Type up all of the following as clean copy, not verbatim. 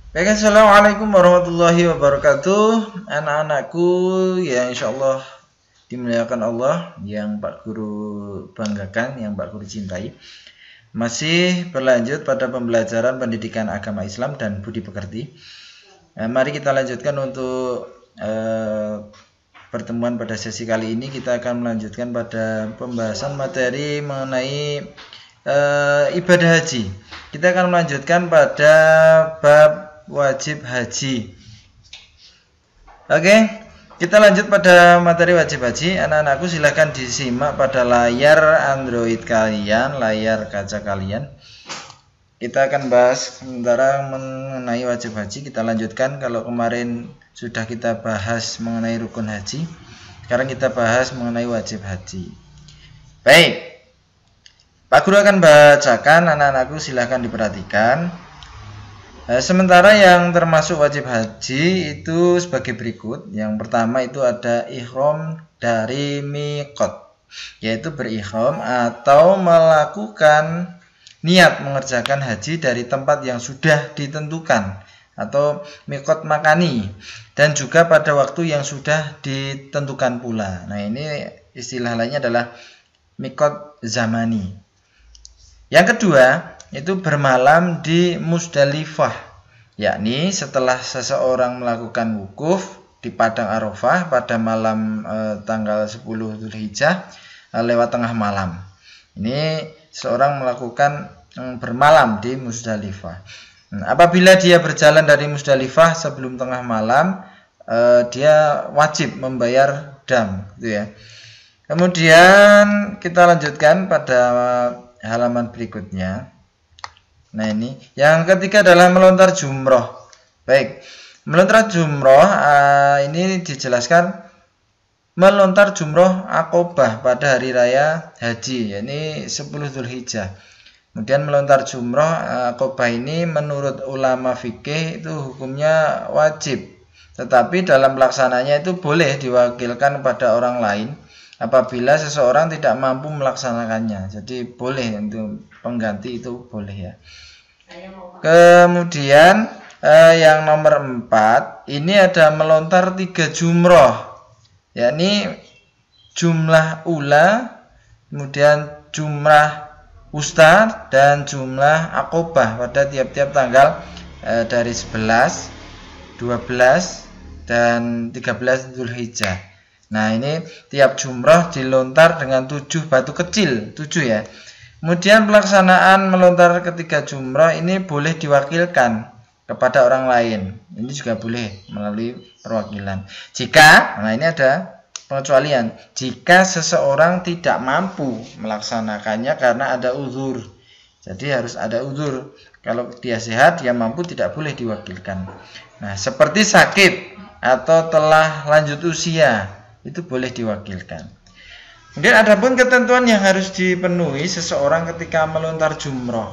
Baik, assalamualaikum warahmatullahi wabarakatuh. Anak-anakku yang insya Allah dimuliakan Allah, yang Pak Guru banggakan, yang Pak Guru cintai. Masih berlanjut pada pembelajaran pendidikan agama Islam dan budi pekerti. Mari kita lanjutkan untuk pertemuan pada sesi kali ini. Kita akan melanjutkan pada pembahasan materi mengenai ibadah haji. Kita akan melanjutkan pada bab wajib haji. Oke, kita lanjut pada materi wajib haji. Anak-anakku silahkan disimak pada layar Android kalian, layar kaca kalian. Kita akan bahas sementara mengenai wajib haji. Kita lanjutkan. Kalau kemarin sudah kita bahas mengenai rukun haji, sekarang kita bahas mengenai wajib haji. Baik, Pak Guru akan bacakan, anak-anakku silahkan diperhatikan. Sementara yang termasuk wajib haji itu sebagai berikut. Yang pertama itu ada ihram dari miqat, yaitu berihram atau melakukan niat mengerjakan haji dari tempat yang sudah ditentukan atau miqat makani, dan juga pada waktu yang sudah ditentukan pula. Nah, ini istilah lainnya adalah miqat zamani. Yang kedua itu bermalam di Musdalifah, yakni setelah seseorang melakukan wukuf di Padang Arafah pada malam tanggal 10 Dzulhijjah lewat tengah malam. Ini seorang melakukan bermalam di Musdalifah. Apabila dia berjalan dari Musdalifah sebelum tengah malam, dia wajib membayar dam, gitu ya. Kemudian kita lanjutkan pada halaman berikutnya. Nah, ini yang ketiga adalah melontar jumroh. Baik, melontar jumroh ini dijelaskan melontar jumroh akobah pada hari raya haji, yakni 10 Dzulhijjah. Kemudian melontar jumroh akobah ini menurut ulama fikih itu hukumnya wajib, tetapi dalam pelaksananya itu boleh diwakilkan kepada orang lain apabila seseorang tidak mampu melaksanakannya. Jadi boleh untuk pengganti, itu boleh ya. Kemudian yang nomor 4 ini ada melontar 3 jumroh, yakni jumlah ula, kemudian jumlah wusta, dan jumlah akobah pada tiap-tiap tanggal dari 11, 12, dan 13 Dzulhijjah. Nah, ini tiap jumroh dilontar dengan 7 batu kecil, 7 ya. Kemudian pelaksanaan melontar ketiga jumroh ini boleh diwakilkan kepada orang lain. Ini juga boleh melalui perwakilan. Jika, nah ini ada pengecualian, jika seseorang tidak mampu melaksanakannya karena ada uzur. Jadi harus ada uzur. Kalau dia sehat, dia mampu, tidak boleh diwakilkan. Nah, seperti sakit atau telah lanjut usia, itu boleh diwakilkan. Kemudian ada pun ketentuan yang harus dipenuhi seseorang ketika melontar jumroh.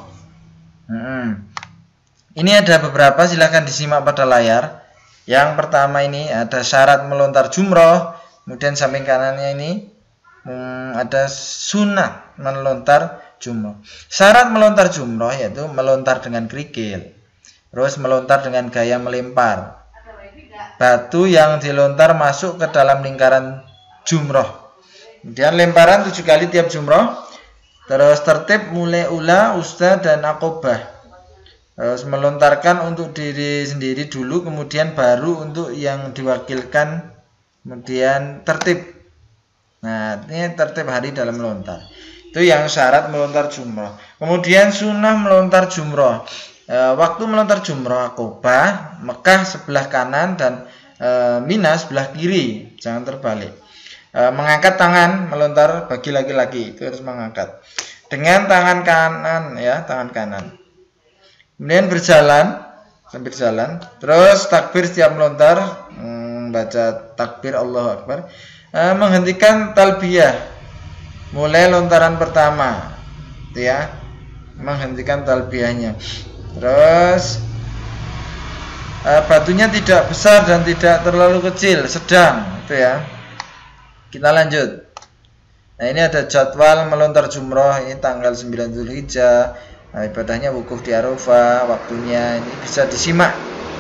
Ini ada beberapa, silahkan disimak pada layar. Yang pertama ini ada syarat melontar jumroh. Kemudian samping kanannya ini ada sunat melontar jumroh. Syarat melontar jumroh yaitu melontar dengan kerikil, terus melontar dengan gaya melempar. Batu yang dilontar masuk ke dalam lingkaran jumroh. Kemudian lemparan 7 kali tiap jumroh. Terus tertib mulai ula, usta, dan akobah. Terus melontarkan untuk diri sendiri dulu, kemudian baru untuk yang diwakilkan. Kemudian tertib. Nah, ini tertib hari dalam melontar. Itu yang syarat melontar jumroh. Kemudian sunnah melontar jumroh. Waktu melontar jumroh akobah, Mekah sebelah kanan dan Mina sebelah kiri, jangan terbalik. Mengangkat tangan melontar bagi laki-laki itu harus mengangkat dengan tangan kanan ya, tangan kanan. Kemudian berjalan sambil jalan, terus takbir setiap melontar, baca takbir Allahu Akbar, menghentikan talbiyah mulai lontaran pertama, itu ya, menghentikan talbiyahnya. Terus batunya tidak besar dan tidak terlalu kecil, sedang, itu ya. Kita lanjut. Nah, ini ada jadwal melontar jumroh, ini tanggal 9 Dzulhijjah. Nah, ibadahnya wukuf di Arafah, waktunya ini bisa disimak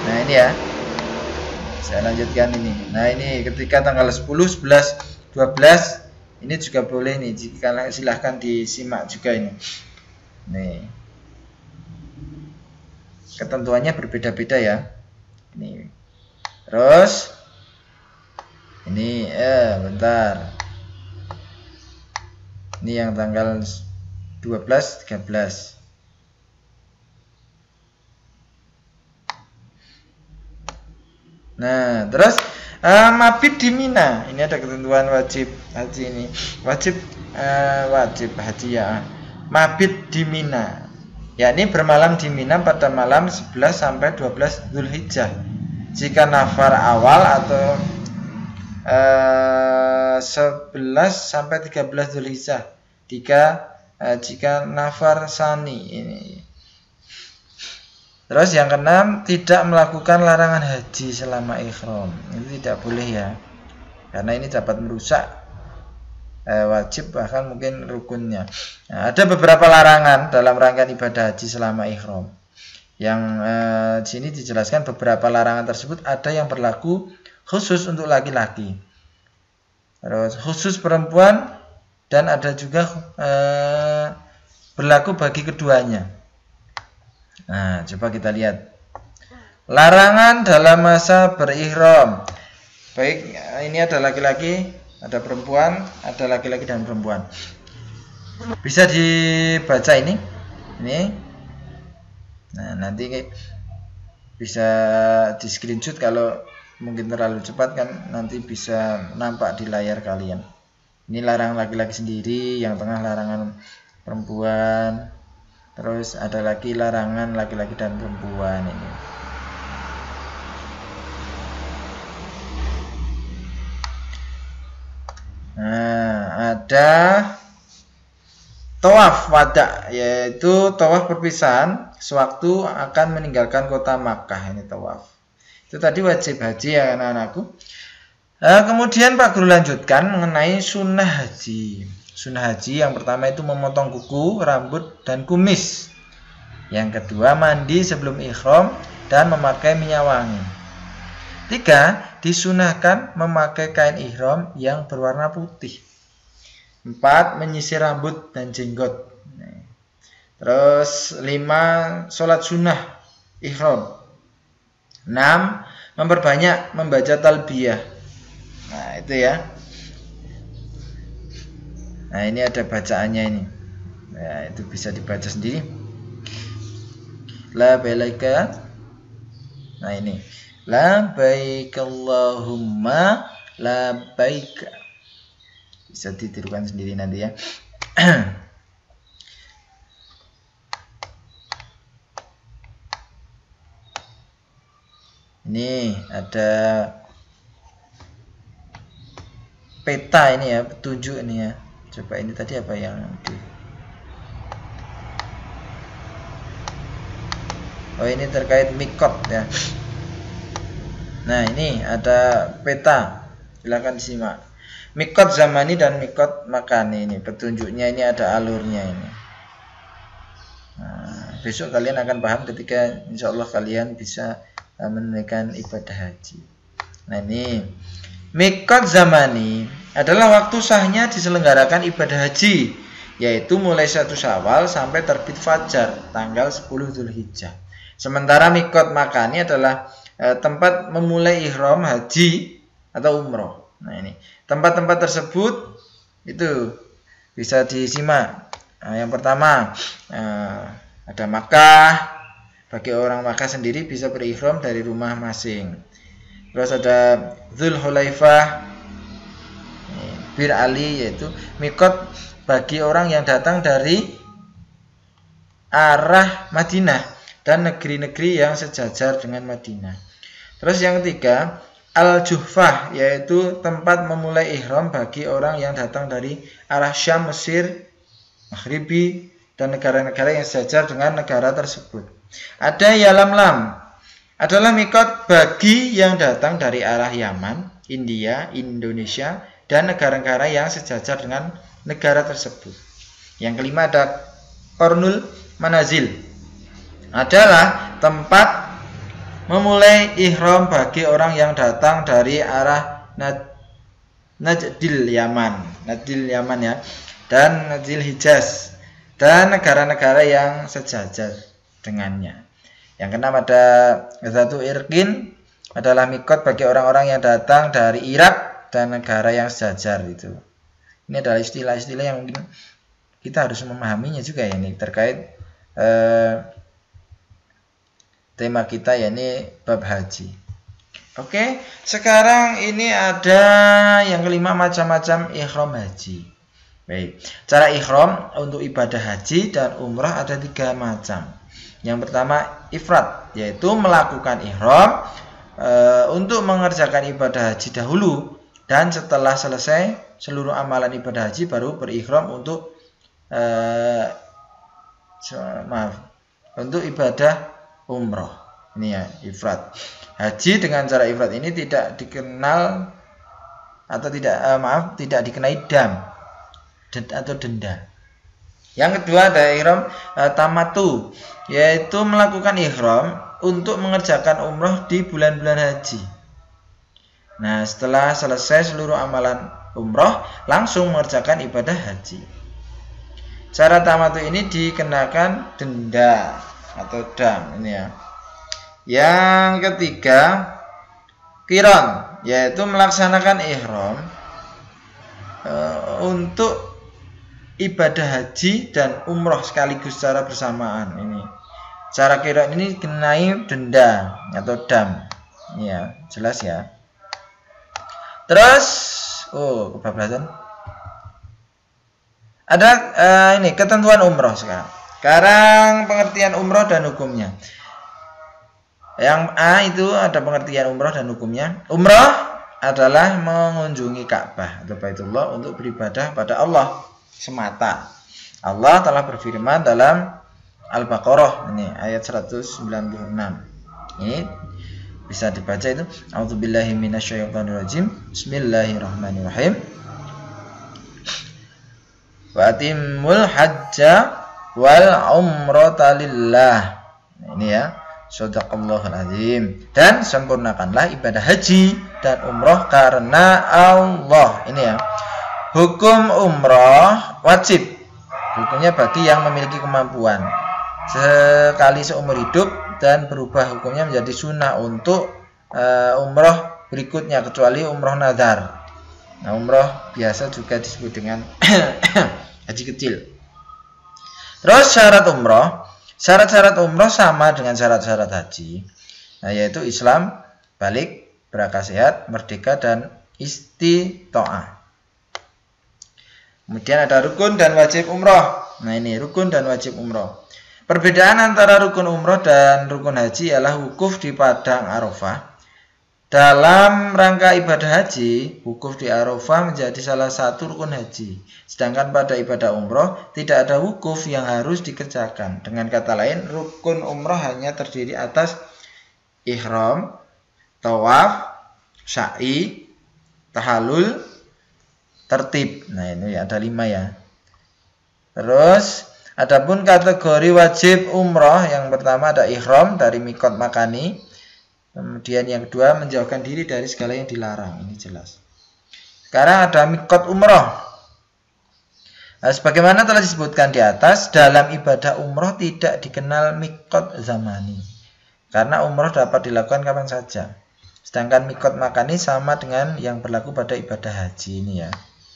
Nah ini ya, saya lanjutkan ini. Nah ini ketika tanggal 10, 11, 12 ini juga boleh nih, jika silahkan disimak juga ini. Nih, ketentuannya berbeda-beda ya. Ini terus ini bentar, ini yang tanggal 12, 13. Nah, terus mabit di Mina. Ini ada ketentuan wajib haji ini. Wajib haji ya. Mabit di Mina. Ya, ini bermalam di Mina pada malam 11 sampai 12 Zulhijjah. Jika nafar awal atau 11 sampai 13 Zulhijjah. Jika nafar sani ini. Terus yang keenam, tidak melakukan larangan haji selama ihram. Itu tidak boleh ya, karena ini dapat merusak wajib bahkan mungkin rukunnya. Nah, ada beberapa larangan dalam rangkaian ibadah haji selama ihram. Yang di sini dijelaskan beberapa larangan tersebut ada yang berlaku khusus untuk laki-laki, terus khusus perempuan, dan ada juga berlaku bagi keduanya. Nah, coba kita lihat. Larangan dalam masa berihram. Baik, ini ada laki-laki, ada perempuan, ada laki-laki dan perempuan. Bisa dibaca ini. Ini. Nah, nanti bisa di screenshot, kalau mungkin terlalu cepat kan nanti bisa nampak di layar kalian. Ini larangan laki-laki sendiri, yang tengah larangan perempuan. Terus ada lagi larangan laki-laki dan perempuan ini. Nah, ada tawaf wada, yaitu tawaf perpisahan sewaktu akan meninggalkan kota Makkah. Ini tawaf. Itu tadi wajib haji ya anak-anakku. Kemudian Pak Guru lanjutkan mengenai sunnah haji. Sunnah haji yang pertama itu memotong kuku, rambut, dan kumis. Yang kedua, mandi sebelum ihram dan memakai minyak wangi. 3, disunahkan memakai kain ihram yang berwarna putih. 4, menyisir rambut dan jenggot. Terus 5, sholat sunnah ihram. 6, memperbanyak membaca talbiyah. Nah itu ya. Nah ini ada bacaannya ini. Nah itu bisa dibaca sendiri. La baika. Nah ini. La baik Allahumma la baik. Bisa ditirukan sendiri nanti ya. Ini ada peta ini ya, petunjuk ini ya. Coba ini tadi apa yang oh ini terkait mikot ya. Nah ini ada peta, silakan disimak. Mikot zamani dan mikot makani, ini petunjuknya, ini ada alurnya ini. Nah, besok kalian akan paham ketika insya Allah kalian bisa menunaikan ibadah haji. Nah ini mikot zamani adalah waktu sahnya diselenggarakan ibadah haji, yaitu mulai 1 Syawal sampai terbit fajar tanggal 10 Zulhijjah. Sementara mikot makani adalah tempat memulai ihram haji atau umroh. Nah ini tempat-tempat tersebut itu bisa disimak. Nah, yang pertama ada Makkah. Bagi orang Makkah sendiri bisa berihram dari rumah masing. Terus ada Dzulhulaifah, Bir Ali, yaitu mikot bagi orang yang datang dari arah Madinah dan negeri-negeri yang sejajar dengan Madinah. Terus yang ketiga, Al-Juhfah, yaitu tempat memulai ihram bagi orang yang datang dari arah Syam, Mesir, Maghribi, dan negara-negara yang sejajar dengan negara tersebut. Ada Yalamlam, adalah mikot bagi yang datang dari arah Yaman, India, Indonesia, dan negara-negara yang sejajar dengan negara tersebut. Yang kelima ada Qarnul Manazil, adalah tempat memulai ihram bagi orang yang datang dari arah Najdil Yaman ya, dan Najdil Hijaz dan negara-negara yang sejajar dengannya. Yang keenam ada Zatu Irqin, adalah mikot bagi orang-orang yang datang dari Irak dan negara yang sejajar itu. Ini adalah istilah-istilah yang mungkin kita harus memahaminya juga ya, ini terkait tema kita ya, ini bab haji. Oke, sekarang ini ada yang kelima, macam-macam ihram haji. Baik, cara ihram untuk ibadah haji dan umrah ada 3 macam. Yang pertama ifrad, yaitu melakukan ihram untuk mengerjakan ibadah haji dahulu, dan setelah selesai seluruh amalan ibadah haji baru berihram untuk untuk ibadah umrah. Ini ya ifrad. Haji dengan cara ifrad ini tidak dikenal atau tidak dikenai dam atau denda. Yang kedua ada ihram tamattu, yaitu melakukan ihram untuk mengerjakan umrah di bulan-bulan haji. Nah, setelah selesai seluruh amalan umrah langsung mengerjakan ibadah haji. Cara tamattu ini dikenakan denda atau dam, ini ya. Yang ketiga qiran, yaitu melaksanakan ihram untuk ibadah haji dan umrah sekaligus secara bersamaan. Ini cara qiran ini kenai denda atau dam. Ini ya, jelas ya. Terus kebablasan. Ada ini ketentuan umrah sekarang. Sekarang pengertian umrah dan hukumnya. Yang A itu ada pengertian umrah dan hukumnya. Umrah adalah mengunjungi Ka'bah atau Baitullah untuk beribadah pada Allah semata. Allah telah berfirman dalam Al-Baqarah ini ayat 196. Ini bisa dibaca itu. A'udzubillahi minasyaitonirrajim. Bismillahirrahmanirrahim. Wa atimmul hajja wal umrata lillah. Ini ya. Shadaqallahul azim. Dan sempurnakanlah ibadah haji dan umrah karena Allah. Ini ya. Hukum umrah wajib. Hukumnya bagi yang memiliki kemampuan sekali seumur hidup, dan berubah hukumnya menjadi sunnah untuk umrah berikutnya kecuali umrah nazar. Nah, umrah biasa juga disebut dengan haji kecil. Terus syarat umrah. Syarat-syarat umrah sama dengan syarat-syarat haji, nah, yaitu Islam, balik, berakal sehat, merdeka, dan istita'ah. Kemudian ada rukun dan wajib umrah. Nah, ini rukun dan wajib umrah. Perbedaan antara rukun umrah dan rukun haji ialah wukuf di padang Arafah. Dalam rangka ibadah haji, wukuf di Arafah menjadi salah satu rukun haji. Sedangkan pada ibadah umrah tidak ada wukuf yang harus dikerjakan. Dengan kata lain, rukun umrah hanya terdiri atas ihram, tawaf, sa'i, tahallul, tertib. Nah, ini ada 5 ya. Terus adapun kategori wajib umrah, yang pertama ada ihram dari mikot makani. Kemudian yang kedua menjauhkan diri dari segala yang dilarang. Ini jelas. Sekarang ada mikot umrah. Nah, sebagaimana telah disebutkan di atas, dalam ibadah umrah tidak dikenal mikot zamani, karena umrah dapat dilakukan kapan saja. Sedangkan mikot makani sama dengan yang berlaku pada ibadah haji ini ya.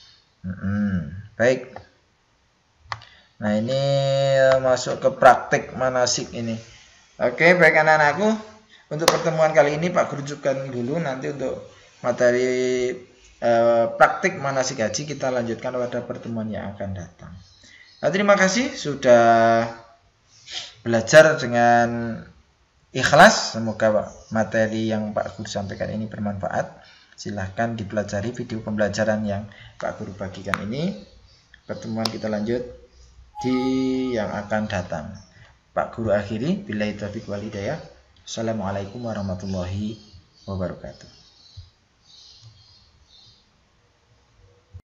Baik. Nah, ini masuk ke praktik manasik ini. Oke, baik anak-anakku. Untuk pertemuan kali ini Pak Guru cukupkan dulu, nanti untuk materi praktik manasik haji kita lanjutkan pada pertemuan yang akan datang. Nah, terima kasih sudah belajar dengan ikhlas. Semoga materi yang Pak Guru sampaikan ini bermanfaat. Silahkan dipelajari video pembelajaran yang Pak Guru bagikan ini. Pertemuan kita lanjut di yang akan datang. Pak Guru akhiri, billahi taufiq wal hidayah. Assalamualaikum warahmatullahi wabarakatuh.